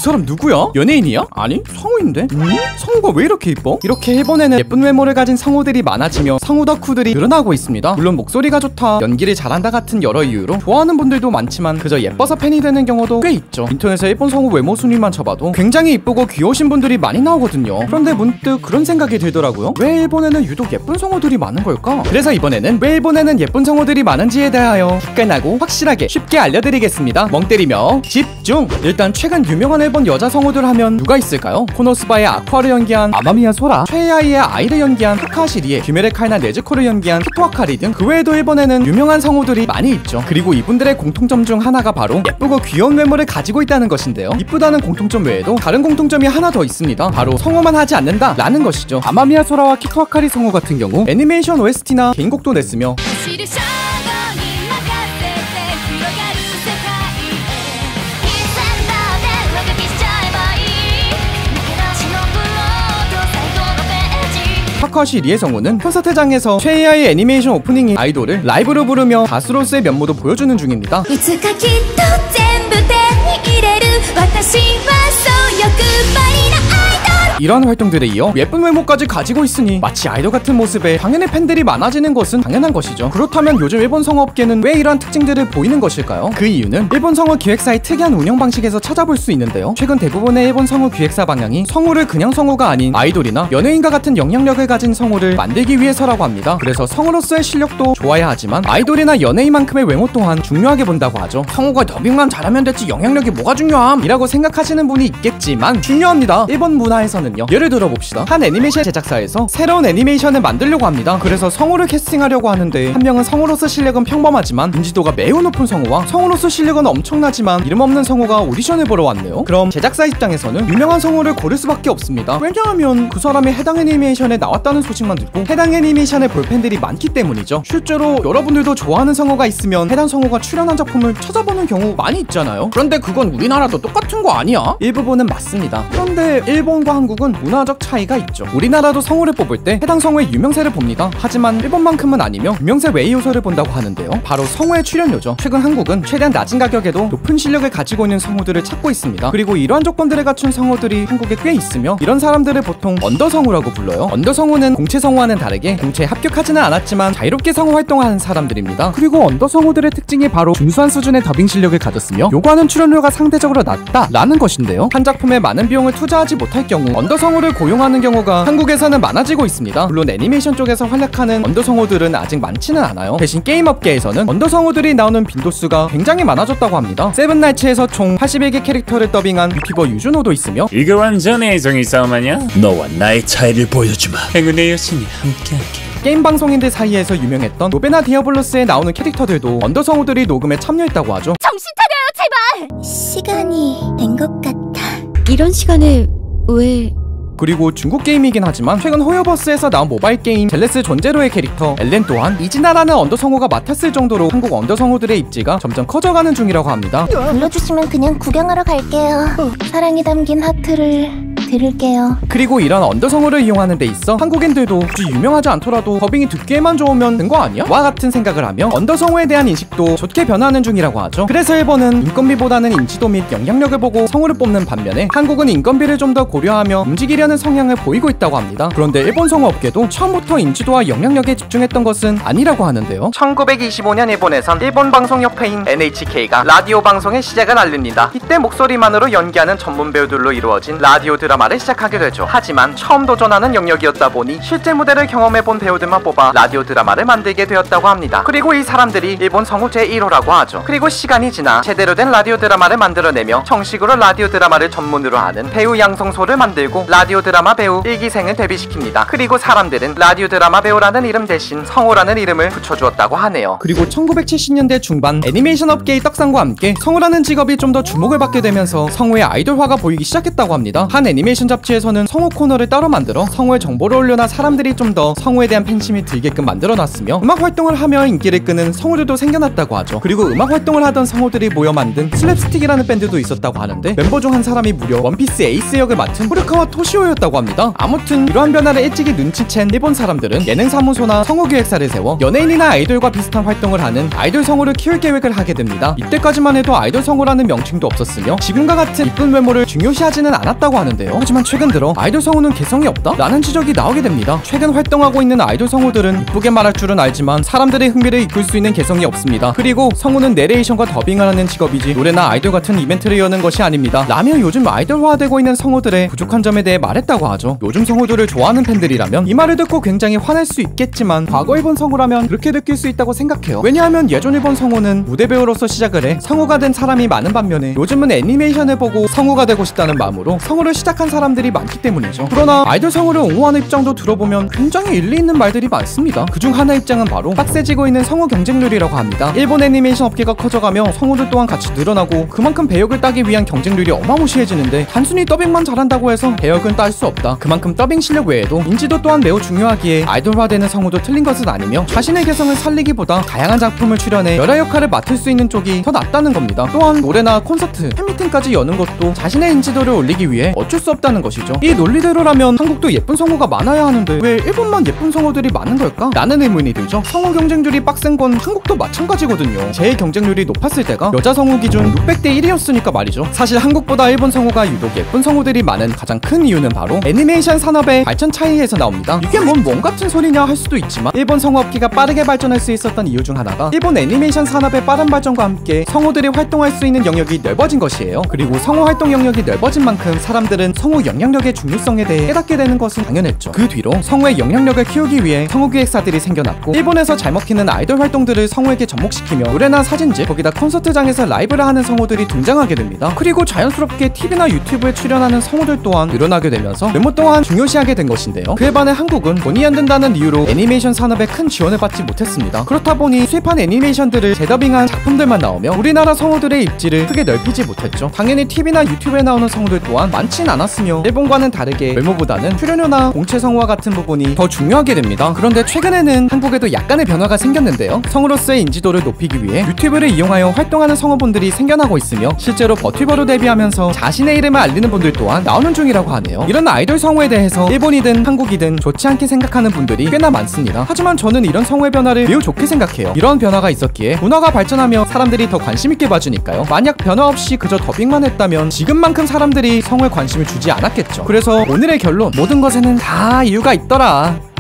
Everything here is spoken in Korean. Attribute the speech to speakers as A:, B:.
A: 사람 누구야? 연예인이야? 아니 성우인데? 성우가 왜 이렇게 이뻐? 이렇게 일본에는 예쁜 외모를 가진 성우들이 많아지며 성우 덕후들이 늘어나고 있습니다. 물론 목소리가 좋다, 연기를 잘한다 같은 여러 이유로 좋아하는 분들도 많지만 그저 예뻐서 팬이 되는 경우도 꽤 있죠. 인터넷에 일본 성우 외모 순위만 쳐봐도 굉장히 이쁘고 귀여우신 분들이 많이 나오거든요. 그런데 문득 그런 생각이 들더라고요. 왜 일본에는 유독 예쁜 성우들이 많은 걸까? 그래서 이번에는 왜 일본에는 예쁜 성우들이 많은지에 대하여 화끈하고 확실하게 쉽게 알려드리겠습니다. 멍 때리며 집중! 일단 최근 유명한 일본 여자 성우들 하면 누가 있을까요? 코노스바의 아쿠아를 연기한 아마미야 소라, 최애아이의 아이를 연기한 타카하시 리에, 귀멸의 칼날 네즈코를 연기한 히토 아카리 등 그 외에도 일본에는 유명한 성우들이 많이 있죠. 그리고 이분들의 공통점 중 하나가 바로 예쁘고 귀여운 외모를 가지고 있다는 것인데요. 이쁘다는 공통점 외에도 다른 공통점이 하나 더 있습니다. 바로 성우만 하지 않는다 라는 것이죠. 아마미야 소라와 히토 아카리 성우 같은 경우 애니메이션 OST나 개인곡도 냈으며 타카하시 리에 성우는 콘서트장에서 최애아의 애니메이션 오프닝인 아이돌을 라이브로 부르며 가수로서의 면모도 보여주는 중입니다. 이러한 활동들에 이어 예쁜 외모까지 가지고 있으니 마치 아이돌 같은 모습에 당연히 팬들이 많아지는 것은 당연한 것이죠. 그렇다면 요즘 일본 성우업계는 왜 이러한 특징들을 보이는 것일까요? 그 이유는 일본 성우 기획사의 특이한 운영 방식에서 찾아볼 수 있는데요. 최근 대부분의 일본 성우 기획사 방향이 성우를 그냥 성우가 아닌 아이돌이나 연예인과 같은 영향력을 가진 성우를 만들기 위해서라고 합니다. 그래서 성우로서의 실력도 좋아야 하지만 아이돌이나 연예인만큼의 외모 또한 중요하게 본다고 하죠. 성우가 더빙만 잘하면 됐지 영향력이 뭐가 중요함? 이라고 생각하시는 분이 있겠지만 중요합니다. 일본 문화에서는 예를 들어봅시다. 한 애니메이션 제작사에서 새로운 애니메이션을 만들려고 합니다. 그래서 성우를 캐스팅하려고 하는데 한 명은 성우로서 실력은 평범하지만 인지도가 매우 높은 성우와 성우로서 실력은 엄청나지만 이름 없는 성우가 오디션을 보러 왔네요. 그럼 제작사 입장에서는 유명한 성우를 고를 수밖에 없습니다. 왜냐하면 그 사람이 해당 애니메이션에 나왔다는 소식만 듣고 해당 애니메이션을 볼 팬들이 많기 때문이죠. 실제로 여러분들도 좋아하는 성우가 있으면 해당 성우가 출연한 작품을 찾아보는 경우 많이 있잖아요. 그런데 그건 우리나라도 똑같은 거 아니야? 일부분은 맞습니다. 그런데 일본과 한국은 문화적 차이가 있죠. 우리나라도 성우를 뽑을 때 해당 성우의 유명세를 봅니다. 하지만 일본만큼은 아니며 유명세 외의 요소를 본다고 하는데요. 바로 성우의 출연료죠. 최근 한국은 최대한 낮은 가격에도 높은 실력을 가지고 있는 성우들을 찾고 있습니다. 그리고 이러한 조건들을 갖춘 성우들이 한국에 꽤 있으며 이런 사람들을 보통 언더성우라고 불러요. 언더성우는 공채 성우와는 다르게 공채에 합격하지는 않았지만 자유롭게 성우 활동하는 사람들입니다. 그리고 언더성우들의 특징이 바로 준수한 수준의 더빙 실력을 가졌으며 요구하는 출연료가 상대적으로 낮다라는 것인데요. 한 작품에 많은 비용을 투자하지 못할 경우 언더성우를 고용하는 경우가 한국에서는 많아지고 있습니다. 물론 애니메이션 쪽에서 활약하는 언더성우들은 아직 많지는 않아요. 대신 게임 업계에서는 언더성우들이 나오는 빈도수가 굉장히 많아졌다고 합니다. 세븐나이츠에서 총 81개 캐릭터를 더빙한 유튜버 유준호도 있으며
B: 이거 완전 애정의 싸움 아냐? 너와 나의 차이를 보여주마. 행운의 여신이 함께할게.
A: 게임 방송인들 사이에서 유명했던 노베나 디아블로스에 나오는 캐릭터들도 언더성우들이 녹음에 참여했다고 하죠.
C: 정신 차려요 제발!
D: 시간이 된 것 같아.
C: 이런 시간에 왜...
A: 그리고 중국 게임이긴 하지만 최근 호요버스에서 나온 모바일 게임 젤레스 존제로의 캐릭터 엘렌 또한 이진아라는 언더성우가 맡았을 정도로 한국 언더성우들의 입지가 점점 커져가는 중이라고 합니다.
D: 불러주시면 그냥 구경하러 갈게요. 사랑이 담긴 하트를 드릴게요.
A: 그리고 이런 언더성우를 이용하는 데 있어 한국인들도 굳이 유명하지 않더라도 더빙이 듣기에만 좋으면 된 거 아니야? 와 같은 생각을 하며 언더성우에 대한 인식도 좋게 변하는 중이라고 하죠. 그래서 일본은 인건비보다는 인지도 및 영향력을 보고 성우를 뽑는 반면에 한국은 인건비를 좀 더 고려하며 움직이려는 성향을 보이고 있다고 합니다. 그런데 일본 성우 업계도 처음부터 인지도와 영향력에 집중했던 것은 아니라고 하는데요. 1925년 일본에선 일본 방송협회인 NHK가 라디오 방송의 시작을 알립니다. 이때 목소리만으로 연기하는 전문 배우들로 이루어진 라디오 드라마를 시작하게 되죠. 하지만 처음 도전하는 영역이었다 보니 실제 무대를 경험해본 배우들만 뽑아 라디오 드라마를 만들게 되었다고 합니다. 그리고 이 사람들이 일본 성우 제1호라고 하죠. 그리고 시간이 지나 제대로 된 라디오 드라마를 만들어내며 정식으로 라디오 드라마를 전문으로 하는 배우 양성소를 만들고 라디오 드라마 배우 1기생을 데뷔시킵니다. 그리고 사람들은 라디오 드라마 배우라는 이름 대신 성우라는 이름을 붙여주었다고 하네요. 그리고 1970년대 중반 애니메이션 업계의 떡상과 함께 성우라는 직업이 좀 더 주목을 받게 되면서 성우의 아이돌화가 보이기 시작했다고 합니다. 한 애니메이션 애니메이션 잡지에서는 성우 코너를 따로 만들어 성우의 정보를 올려놔 사람들이 좀 더 성우에 대한 팬심이 들게끔 만들어놨으며 음악 활동을 하며 인기를 끄는 성우들도 생겨났다고 하죠. 그리고 음악 활동을 하던 성우들이 모여 만든 슬랩스틱이라는 밴드도 있었다고 하는데 멤버 중 한 사람이 무려 원피스 에이스 역을 맡은 후르카와 토시오였다고 합니다. 아무튼 이러한 변화를 일찍이 눈치챈 일본 사람들은 예능사무소나 성우기획사를 세워 연예인이나 아이돌과 비슷한 활동을 하는 아이돌 성우를 키울 계획을 하게 됩니다. 이때까지만 해도 아이돌 성우라는 명칭도 없었으며 지금과 같은 이쁜 외모를 중요시하지는 않았다고 하는데요. 하지만 최근 들어 아이돌 성우는 개성이 없다? 라는 지적이 나오게 됩니다. 최근 활동하고 있는 아이돌 성우들은 이쁘게 말할 줄은 알지만 사람들의 흥미를 이끌 수 있는 개성이 없습니다. 그리고 성우는 내레이션과 더빙을 하는 직업이지 노래나 아이돌 같은 이벤트를 여는 것이 아닙니다. 라며 요즘 아이돌화되고 있는 성우들의 부족한 점에 대해 말했다고 하죠. 요즘 성우들을 좋아하는 팬들이라면 이 말을 듣고 굉장히 화낼 수 있겠지만 과거 일본 성우라면 그렇게 느낄 수 있다고 생각해요. 왜냐하면 예전 일본 성우는 무대 배우로서 시작을 해 성우가 된 사람이 많은 반면에 요즘은 애니메이션을 보고 성우가 되고 싶다는 마음으로 성우를 시작한 사람들이 많기 때문이죠. 그러나 아이돌 성우를 옹호하는 입장도 들어보면 굉장히 일리 있는 말들이 많습니다. 그중 하나의 입장은 바로 빡세지고 있는 성우 경쟁률이라고 합니다. 일본 애니메이션 업계가 커져가며 성우들 또한 같이 늘어나고 그만큼 배역을 따기 위한 경쟁률이 어마무시해지는데 단순히 더빙만 잘한다고 해서 배역은 딸 수 없다. 그만큼 더빙 실력 외에도 인지도 또한 매우 중요하기에 아이돌화되는 성우도 틀린 것은 아니며 자신의 개성을 살리기보다 다양한 작품을 출연해 여러 역할을 맡을 수 있는 쪽이 더 낫다는 겁니다. 또한 노래나 콘서트, 팬미팅까지 여는 것도 자신의 인지도를 올리기 위해 어쩔 수 없다는 것이죠. 이 논리대로라면 한국도 예쁜 성우가 많아야 하는데 왜 일본만 예쁜 성우들이 많은 걸까? 라는 의문이 들죠. 성우 경쟁률이 빡센 건 한국도 마찬가지거든요. 제일 경쟁률이 높았을 때가 여자 성우 기준 600대 1이었으니까 말이죠. 사실 한국보다 일본 성우가 유독 예쁜 성우들이 많은 가장 큰 이유는 바로 애니메이션 산업의 발전 차이에서 나옵니다. 이게 뭔 같은 소리냐 할 수도 있지만 일본 성우업계가 빠르게 발전할 수 있었던 이유 중 하나가 일본 애니메이션 산업의 빠른 발전과 함께 성우들이 활동할 수 있는 영역이 넓어진 것이에요. 그리고 성우 활동 영역이 넓어진 만큼 사람들은 성우 영향력의 중요성에 대해 깨닫게 되는 것은 당연했죠. 그 뒤로 성우의 영향력을 키우기 위해 성우 기획사들이 생겨났고 일본에서 잘 먹히는 아이돌 활동들을 성우에게 접목시키며 노래나 사진집, 거기다 콘서트장에서 라이브를 하는 성우들이 등장하게 됩니다. 그리고 자연스럽게 TV나 유튜브에 출연하는 성우들 또한 늘어나게 되면서 외모 또한 중요시하게 된 것인데요. 그에 반해 한국은 돈이 안 된다는 이유로 애니메이션 산업에 큰 지원을 받지 못했습니다. 그렇다 보니 수입한 애니메이션들을 재더빙한 작품들만 나오며 우리나라 성우들의 입지를 크게 넓히지 못했죠. 당연히 TV나 유튜브에 나오는 성우들 또한 많진 않았으며 일본과는 다르게 외모보다는 출연료나 공채 성우와 같은 부분이 더 중요하게 됩니다. 그런데 최근에는 한국에도 약간의 변화가 생겼는데요. 성우로서의 인지도를 높이기 위해 유튜브를 이용하여 활동하는 성우분들이 생겨나고 있으며 실제로 버튜버로 데뷔하면서 자신의 이름을 알리는 분들 또한 나오는 중이라고 하네요. 이런 아이돌 성우에 대해서 일본이든 한국이든 좋지 않게 생각하는 분들이 꽤나 많습니다. 하지만 저는 이런 성우의 변화를 매우 좋게 생각해요. 이런 변화가 있었기에 문화가 발전하며 사람들이 더 관심있게 봐주니까요. 만약 변화 없이 그저 더빙만 했다면 지금만큼 사람들이 성우에 관심을 주지 않았겠죠. 그래서 오늘의 결론, 모든 것에는 다 이유가 있더라.